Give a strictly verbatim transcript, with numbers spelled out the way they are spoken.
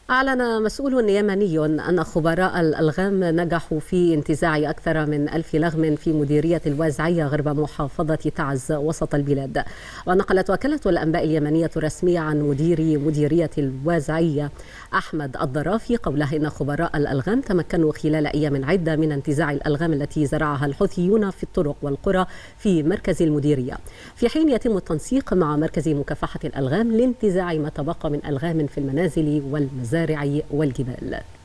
أعلن مسؤول يمني أن خبراء الألغام نجحوا في انتزاع أكثر من ألف لغم في مديرية الوازعية غرب محافظة تعز وسط البلاد. ونقلت وكالة الأنباء اليمنية الرسمية عن مدير مديرية الوازعية أحمد الضرافي قوله إن خبراء الألغام تمكنوا خلال أيام عدة من انتزاع الألغام التي زرعها الحوثيون في الطرق والقرى في مركز المديرية، في حين يتم التنسيق مع مركز مكافحة الألغام لانتزاع ما تبقى من ألغام في المنازل والمزارع والجبال.